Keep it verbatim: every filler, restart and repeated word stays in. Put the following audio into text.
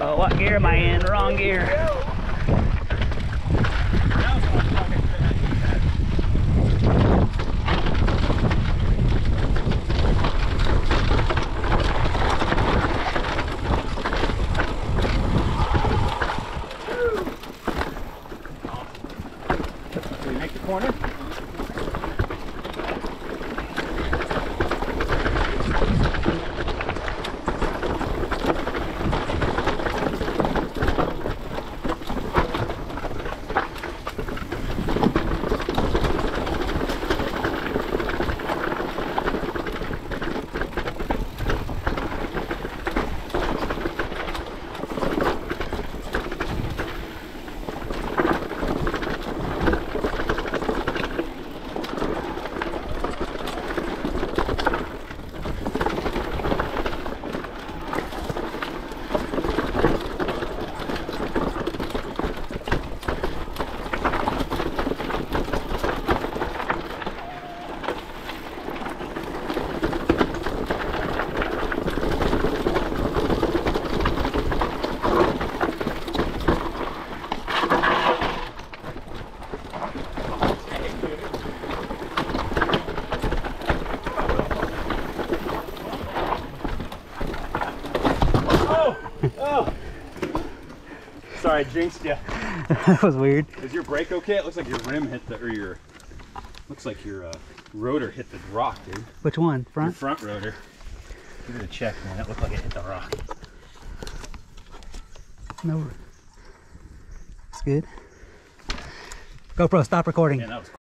Oh, what gear am I in? Wrong gear. Did we make the corner? Oh! Sorry, I jinxed you. That was weird. Is your brake okay? It looks like your rim hit the, or your, looks like your uh, rotor hit the rock, dude. Which one? Front? Your front rotor. Give it a check, man. It looked like it hit the rock. No. It's good. GoPro, stop recording. Yeah, that was cool.